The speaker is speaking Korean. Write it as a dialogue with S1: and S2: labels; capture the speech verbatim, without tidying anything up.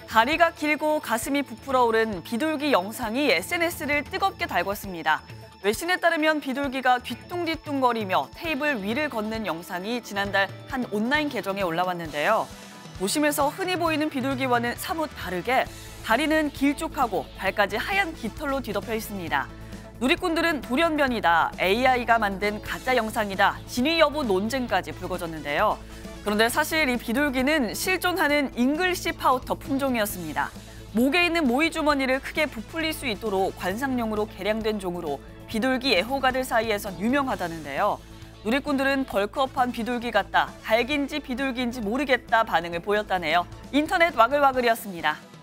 S1: 다리가 길고 가슴이 부풀어 오른 비둘기 영상이 에스엔에스를 뜨겁게 달궜습니다. 외신에 따르면 비둘기가 뒤뚱뒤뚱거리며 테이블 위를 걷는 영상이 지난달 한 온라인 계정에 올라왔는데요. 도심에서 흔히 보이는 비둘기와는 사뭇 다르게 다리는 길쭉하고 발까지 하얀 깃털로 뒤덮여 있습니다. 누리꾼들은 돌연변이다, 에이아이가 만든 가짜 영상이다, 진위 여부 논쟁까지 불거졌는데요. 그런데 사실 이 비둘기는 실존하는 잉글리시 파우터 품종이었습니다. 목에 있는 모이 주머니를 크게 부풀릴 수 있도록 관상용으로 개량된 종으로 비둘기 애호가들 사이에선 유명하다는데요. 누리꾼들은 벌크업한 비둘기 같다, 닭인지 비둘기인지 모르겠다 반응을 보였다네요. 인터넷 와글와글이었습니다.